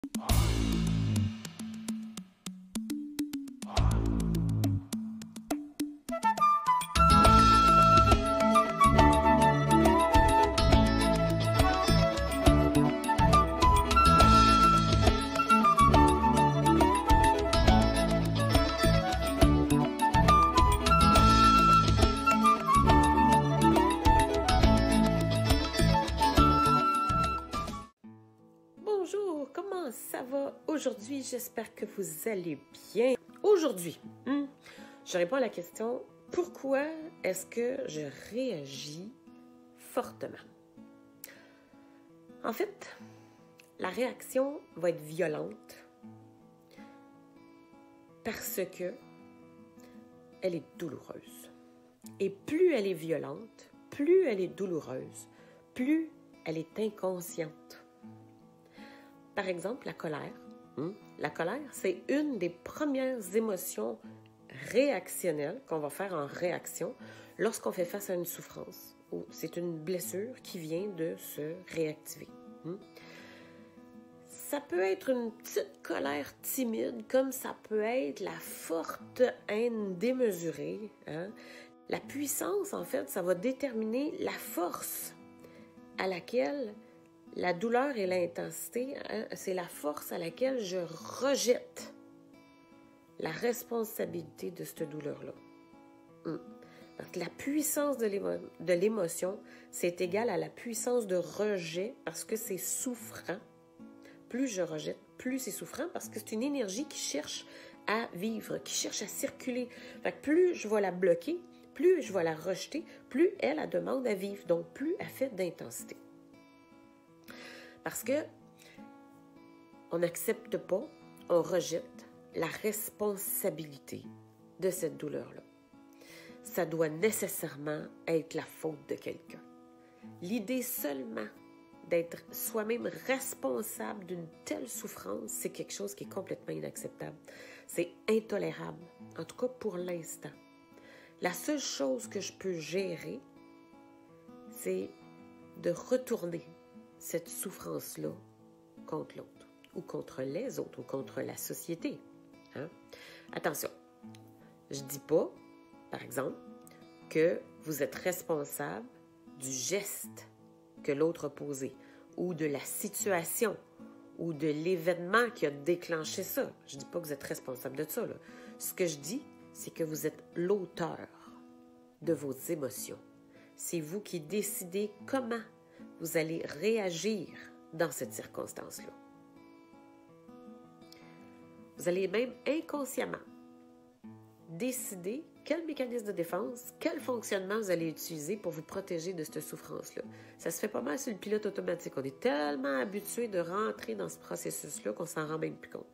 Bonjour, comment ça va aujourd'hui? J'espère que vous allez bien. Aujourd'hui, je réponds à la question « Pourquoi est-ce que je réagis fortement? » En fait, la réaction va être violente parce que elle est douloureuse. Et plus elle est violente, plus elle est douloureuse, plus elle est inconsciente. Par exemple, la colère. La colère, c'est une des premières émotions réactionnelles qu'on va faire en réaction lorsqu'on fait face à une souffrance ou c'est une blessure qui vient de se réactiver. Ça peut être une petite colère timide, comme ça peut être la forte haine démesurée. La puissance, en fait, ça va déterminer la force à laquelle la douleur et l'intensité, c'est la force à laquelle je rejette la responsabilité de cette douleur-là. Parce que la puissance de l'émotion, c'est égal à la puissance de rejet parce que c'est souffrant. Plus je rejette, plus c'est souffrant parce que c'est une énergie qui cherche à vivre, qui cherche à circuler. Fait que plus je vais la bloquer, plus je vais la rejeter, plus elle demande à vivre, donc plus elle fait d'intensité. Parce que on n'accepte pas, on rejette la responsabilité de cette douleur-là. Ça doit nécessairement être la faute de quelqu'un. L'idée seulement d'être soi-même responsable d'une telle souffrance, c'est quelque chose qui est complètement inacceptable. C'est intolérable, en tout cas pour l'instant. La seule chose que je peux gérer, c'est de retourner cette souffrance-là contre l'autre, ou contre les autres, ou contre la société. Attention, je ne dis pas, par exemple, que vous êtes responsable du geste que l'autre a posé, ou de la situation, ou de l'événement qui a déclenché ça. Je ne dis pas que vous êtes responsable de ça, là. Ce que je dis, c'est que vous êtes l'auteur de vos émotions. C'est vous qui décidez comment vous allez réagir dans cette circonstance-là. Vous allez même inconsciemment décider quel mécanisme de défense, quel fonctionnement vous allez utiliser pour vous protéger de cette souffrance-là. Ça se fait pas mal sur le pilote automatique. On est tellement habitué de rentrer dans ce processus-là qu'on s'en rend même plus compte.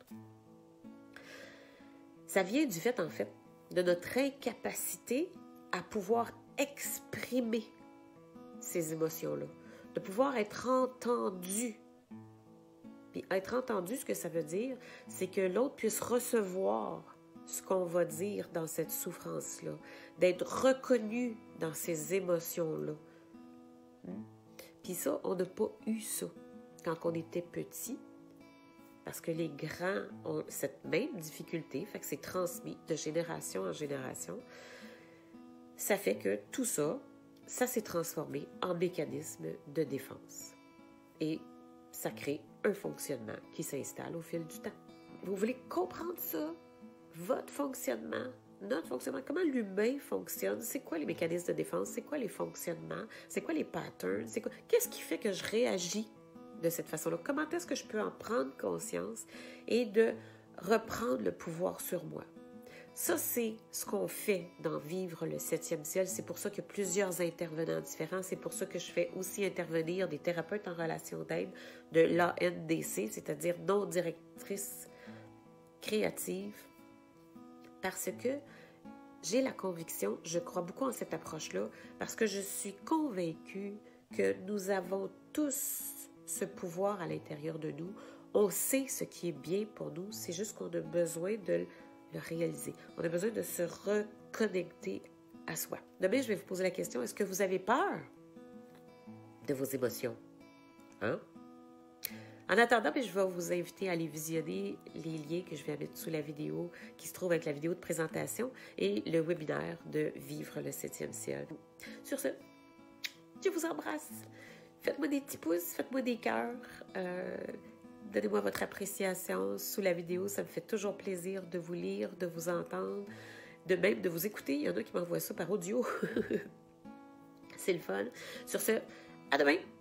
Ça vient du fait, en fait, de notre incapacité à pouvoir exprimer ces émotions-là, de pouvoir être entendu. Puis être entendu, ce que ça veut dire, c'est que l'autre puisse recevoir ce qu'on va dire dans cette souffrance-là, d'être reconnu dans ces émotions-là. Puis ça, on n'a pas eu ça quand on était petit, parce que les grands ont cette même difficulté, fait que c'est transmis de génération en génération. Ça fait que tout ça, ça s'est transformé en mécanisme de défense. Et ça crée un fonctionnement qui s'installe au fil du temps. Vous voulez comprendre ça? Votre fonctionnement, notre fonctionnement, comment l'humain fonctionne, c'est quoi les mécanismes de défense, c'est quoi les fonctionnements, c'est quoi les patterns, qu'est-ce qui fait que je réagis de cette façon-là? Comment est-ce que je peux en prendre conscience et de reprendre le pouvoir sur moi? Ça, c'est ce qu'on fait dans Vivre le 7e ciel. C'est pour ça qu'il y a plusieurs intervenants différents. C'est pour ça que je fais aussi intervenir des thérapeutes en relation d'aide de l'ANDC, c'est-à-dire non-directrice créative, parce que j'ai la conviction, je crois beaucoup en cette approche-là, parce que je suis convaincue que nous avons tous ce pouvoir à l'intérieur de nous. On sait ce qui est bien pour nous, c'est juste qu'on a besoin de le réaliser. On a besoin de se reconnecter à soi. Demain, je vais vous poser la question, est-ce que vous avez peur de vos émotions? En attendant, je vais vous inviter à aller visionner les liens que je vais mettre sous la vidéo, qui se trouvent avec la vidéo de présentation et le webinaire de Vivre le 7e ciel. Sur ce, je vous embrasse. Faites-moi des petits pouces, faites-moi des cœurs. Donnez-moi votre appréciation sous la vidéo. Ça me fait toujours plaisir de vous lire, de vous entendre, de même de vous écouter. Il y en a qui m'envoient ça par audio. C'est le fun. Sur ce, à demain!